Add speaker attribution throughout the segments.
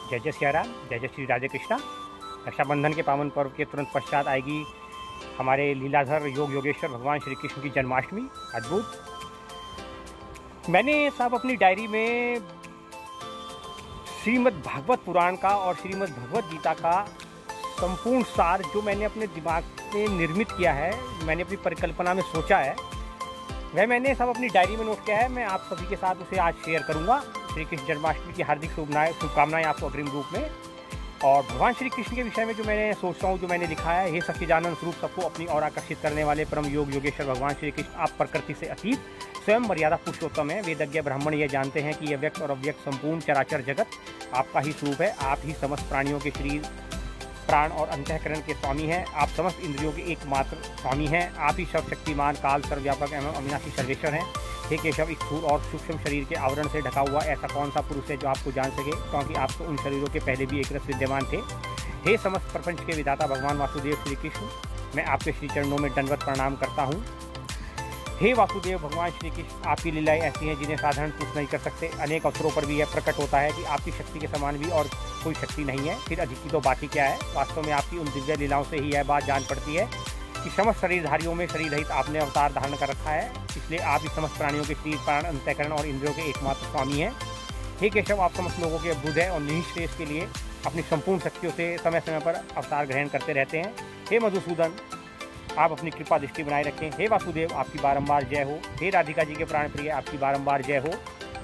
Speaker 1: जय जय सिया राम, जय जय श्री राधे कृष्णा। रक्षाबंधन के पावन पर्व के तुरंत पश्चात आएगी हमारे लीलाधर योग योगेश्वर भगवान श्री कृष्ण की जन्माष्टमी। अद्भुत। मैंने साहब अपनी डायरी में श्रीमद् भागवत पुराण का और श्रीमद् भगवत गीता का संपूर्ण सार जो मैंने अपने दिमाग में निर्मित किया है, मैंने अपनी परिकल्पना में सोचा है, वह मैंने सब अपनी डायरी में नोट किया है। मैं आप सभी के साथ उसे आज शेयर करूंगा। श्री कृष्ण जन्माष्टमी की हार्दिक शुभकामनाएं आपको अग्रिम रूप में। और भगवान श्री कृष्ण के विषय में जो मैंने सोचता हूँ, जो मैंने लिखा है, हे सच्चिदानंद स्वरूप सबको अपनी ओर आकर्षित करने वाले परम योग योगेश्वर भगवान श्री कृष्ण आप प्रकृति से अतीत स्वयं मर्यादा पुरुषोत्तम है। वेदज्ञ ब्राह्मण ये जानते हैं कि यह व्यक्त और अव्यक्त संपूर्ण चराचर जगत आपका ही स्वरूप है। आप ही समस्त प्राणियों के शरीर, प्राण और अंतःकरण के स्वामी हैं। आप समस्त इंद्रियों के एकमात्र स्वामी हैं। आप ही सर्वशक्तिमान, काल, सर्वव्यापक एवं अविनाशी सर्वेश्वर हैं। हे केशव, एक स्थूल और सूक्ष्म शरीर के आवरण से ढका हुआ ऐसा कौन सा पुरुष है जो आपको जान सके, क्योंकि आप तो उन शरीरों के पहले भी एक रस विद्यमान थे। हे समस्त प्रपंच के विधाता भगवान वासुदेव श्री कृष्ण, मैं आपके श्री चरणों में दंडवत प्रणाम करता हूँ। हे वासुदेव भगवान श्री कृष्ण, आपकी लीलाएं ऐसी हैं जिन्हें साधारण पुरुष नहीं कर सकते। अनेक अवसरों पर भी यह प्रकट होता है कि आपकी शक्ति के समान भी और कोई शक्ति नहीं है। फिर अधिक की तो बात ही क्या है। वास्तव में आपकी उन दिव्य लीलाओं से ही यह बात जान पड़ती है कि समस्त शरीरधारियों में शरीर रहित आपने अवतार धारण कर रखा है। इसलिए आप ही समस्त प्राणियों के शरीर, प्राण, अंतःकरण और इंद्रियों के एकमात्र स्वामी हैं। हे केशव, आप समस्त लोगों के बुद्ध है और निःश्रेष के लिए अपनी संपूर्ण शक्तियों से समय समय पर अवतार ग्रहण करते रहते हैं। हे मधुसूदन, आप अपनी कृपा दृष्टि बनाए रखें। हे वासुदेव, आपकी बारंबार जय हो। हे राधिका जी के प्राण प्रिय, आपकी बारंबार जय हो।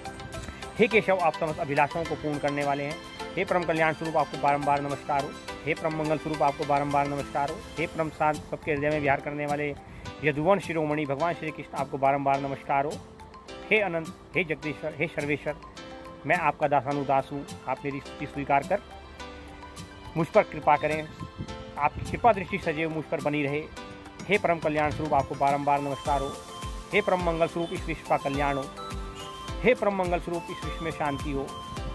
Speaker 1: हे केशव, आप समस्त अभिलाषाओं को पूर्ण करने वाले हैं। हे परम कल्याण स्वरूप, आपको बारंबार नमस्कार हो। हे परम मंगल स्वरूप, आपको बारंबार नमस्कार हो। हे परम शांत, सबके हृदय में विहार करने वाले यदुवन शिरोमणि भगवान श्री कृष्ण, आपको बारंबार नमस्कार हो। हे अनंत, हे जगदीश्वर, हे सर्वेश्वर, मैं आपका दासानुदास हूँ। आप मेरी स्तुति स्वीकार कर मुझ पर कृपा करें। आपकी कृपा दृष्टि सदैव मुझ पर बनी रहे। हे परम कल्याण स्वरूप, आपको बारंबार नमस्कार हो। हे परम मंगल स्वरूप, इस विश्व का कल्याण हो। हे परम मंगल स्वरूप, इस विश्व में शांति हो।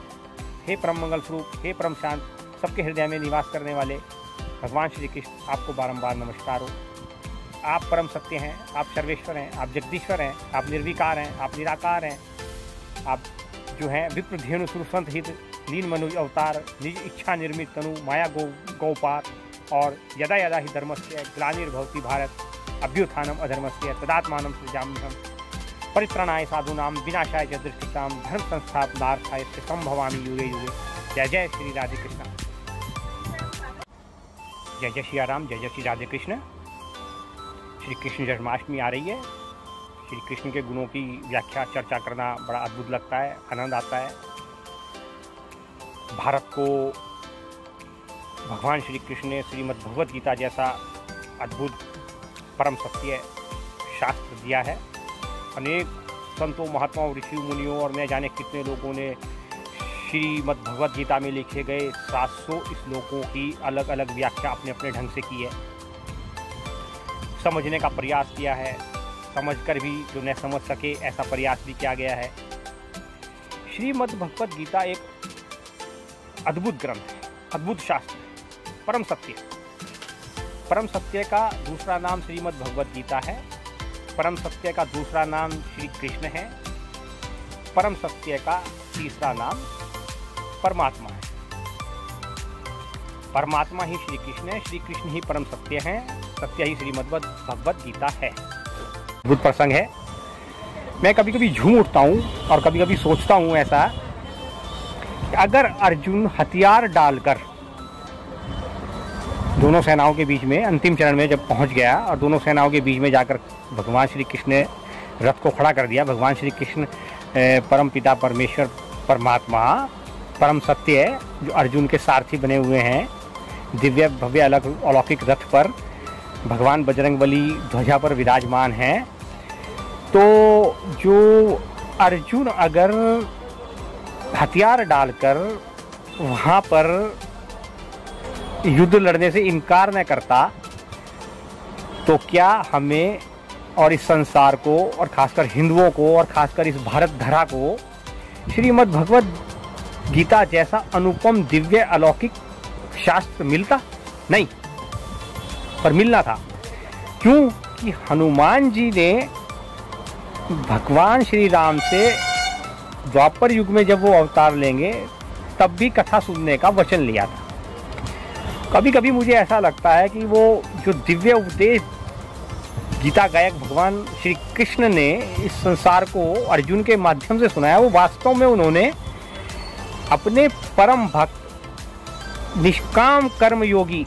Speaker 1: हे परम मंगल स्वरूप, हे परम शांत, सबके हृदय में निवास करने वाले भगवान श्री कृष्ण, आपको बारंबार नमस्कार हो। आप परम सत्य हैं, आप सर्वेश्वर हैं, आप जगदीश्वर हैं, आप निर्विकार हैं, आप निराकार हैं। आप जो हैं विप्रधेनु सुरसंत हित लीन मनुज अवतार, निज इच्छा निर्मित तनु माया गौपार, और यदा यदा ही धर्मस्य ग्लानिर्भवति भारत अभ्युत्थानम अधर्मस्य तदात्मानं सृजाम्यहम् परित्राणाय साधूनां विनाशाय च दुष्कृतां धर्म संस्थापनार्थाय संभवामि युगे युगे। जय जय श्री राधे कृष्ण। जय जय सिया राम, जय जय श्री राधे कृष्ण। श्री कृष्ण जन्माष्टमी आ रही है। श्री कृष्ण के गुणों की व्याख्या चर्चा करना बड़ा अद्भुत लगता है, आनंद आता है। भारत को भगवान श्री कृष्ण ने श्रीमद् भगवत गीता जैसा अद्भुत परम सत्य शास्त्र दिया है। अनेक संतों, महात्माओं, ऋषियों, मुनियों और न जाने कितने लोगों ने श्रीमद् भगवत गीता में लिखे गए 700 श्लोकों की अलग अलग व्याख्या अपने अपने ढंग से की है, समझने का प्रयास किया है। समझकर भी जो न समझ सके ऐसा प्रयास भी किया गया है। श्रीमद् भगवत गीता एक अद्भुत ग्रंथ है, अद्भुत शास्त्र, परम सत्य। परम सत्य का दूसरा नाम श्रीमद् भगवत गीता है। परम सत्य का दूसरा नाम श्री कृष्ण है। परम सत्य का तीसरा नाम परमात्मा है। परमात्मा ही श्री कृष्ण है, श्री कृष्ण ही परम सत्य है, सत्य ही श्रीमद् भगवत गीता है। अद्भुत प्रसंग है। मैं कभी कभी झूम उठता हूँ और कभी कभी सोचता हूँ ऐसा कि अगर अर्जुन हथियार डालकर दोनों सेनाओं के बीच में अंतिम चरण में जब पहुंच गया और दोनों सेनाओं के बीच में जाकर भगवान श्री कृष्ण ने रथ को खड़ा कर दिया। भगवान श्री कृष्ण परम पिता परमेश्वर परमात्मा परम सत्य है, जो अर्जुन के सारथी बने हुए हैं, दिव्य भव्य अलौकिक रथ पर भगवान बजरंगबली ध्वजा पर विराजमान हैं। तो जो अर्जुन अगर हथियार डालकर वहाँ पर युद्ध लड़ने से इनकार न करता, तो क्या हमें और इस संसार को और खासकर हिंदुओं को और खासकर इस भारत धरा को श्रीमद् भगवत गीता जैसा अनुपम दिव्य अलौकिक शास्त्र मिलता? नहीं, पर मिलना था। क्यों कि हनुमान जी ने भगवान श्री राम से द्वापर युग में जब वो अवतार लेंगे तब भी कथा सुनने का वचन लिया था। कभी कभी मुझे ऐसा लगता है कि वो जो दिव्य उपदेश गीता गायक भगवान श्री कृष्ण ने इस संसार को अर्जुन के माध्यम से सुनाया, वो वास्तव में उन्होंने अपने परम भक्त, निष्काम कर्म योगी,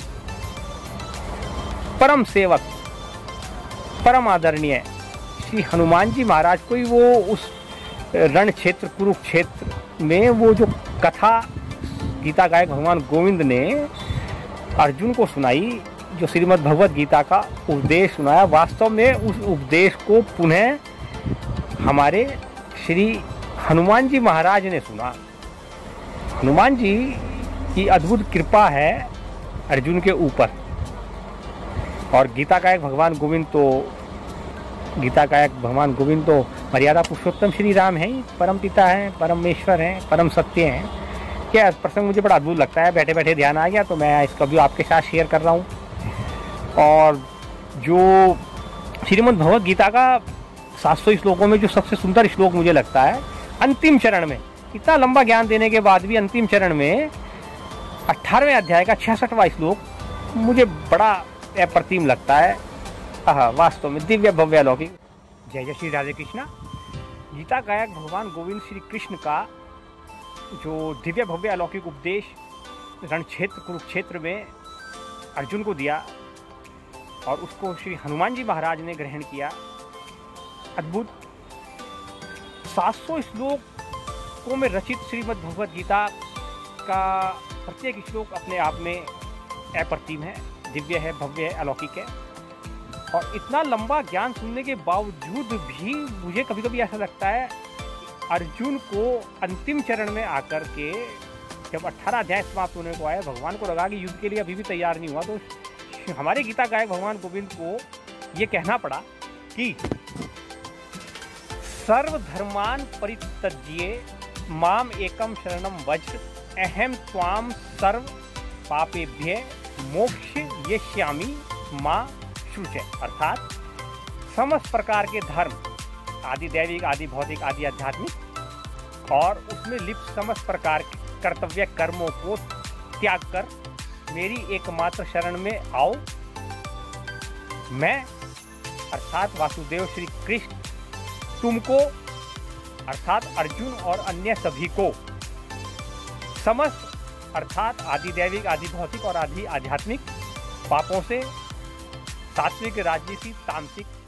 Speaker 1: परम सेवक, परम आदरणीय श्री हनुमान जी महाराज को ही वो उस रण क्षेत्र कुरुक्षेत्र में वो जो कथा गीता गायक भगवान गोविंद ने अर्जुन को सुनाई, जो श्रीमद् भगवत गीता का उपदेश सुनाया, वास्तव में उस उपदेश को पुनः हमारे श्री हनुमान जी महाराज ने सुना। हनुमान जी की अद्भुत कृपा है अर्जुन के ऊपर। और गीता गायक भगवान गोविंद तो मर्यादा पुरुषोत्तम श्री राम हैं, परम पिता हैं, परमेश्वर हैं, परम सत्य हैं। क्या प्रसंग मुझे बड़ा अद्भुत लगता है, बैठे बैठे ध्यान आ गया तो मैं इसका भी आपके साथ शेयर कर रहा हूँ। और जो श्रीमद् भगवत गीता का 700 श्लोकों में जो सबसे सुंदर श्लोक मुझे लगता है, अंतिम चरण में, इतना लंबा ज्ञान देने के बाद भी अंतिम चरण में 18वें अध्याय का 66वां श्लोक मुझे बड़ा अप्रतिम लगता है। वास्तव में दिव्य भव्य अलौकिक। जय जय श्री राधे कृष्णा। गीता गायक भगवान गोविंद श्री कृष्ण का जो दिव्य भव्य अलौकिक उपदेश रण क्षेत्र कुरुक्षेत्र में अर्जुन को दिया और उसको श्री हनुमान जी महाराज ने ग्रहण किया। अद्भुत 700 श्लोकों में रचित श्रीमद् भगवत गीता का प्रत्येक श्लोक अपने आप में अप्रतिम है, दिव्य है, भव्य है, अलौकिक है। और इतना लंबा ज्ञान सुनने के बावजूद भी मुझे कभी कभी ऐसा लगता है अर्जुन को अंतिम चरण में आकर के जब 18 अध्याय समाप्त होने को आया, भगवान को लगा कि युद्ध के लिए अभी भी तैयार नहीं हुआ, तो हमारे गीता गायक भगवान गोविंद को ये कहना पड़ा कि सर्वधर्मान परित्यज्य माम एकम शरणम व्रज अहम त्वाम सर्व पापेभ्य मोक्षयिष्यामि मा शुचे। अर्थात समस्त प्रकार के धर्म, आदि दैविक, आदि भौतिक, आदि आध्यात्मिक, और उसमें लिप्त समस्त प्रकार के कर्तव्य कर्मों को त्याग कर मेरी एकमात्र शरण में आओ। मैं अर्थात वासुदेव श्री कृष्ण तुमको अर्थात अर्जुन और अन्य सभी को समस्त अर्थात आदि दैविक, आदि भौतिक और आदि आध्यात्मिक पापों से, सात्विक, राजसी, तामसिक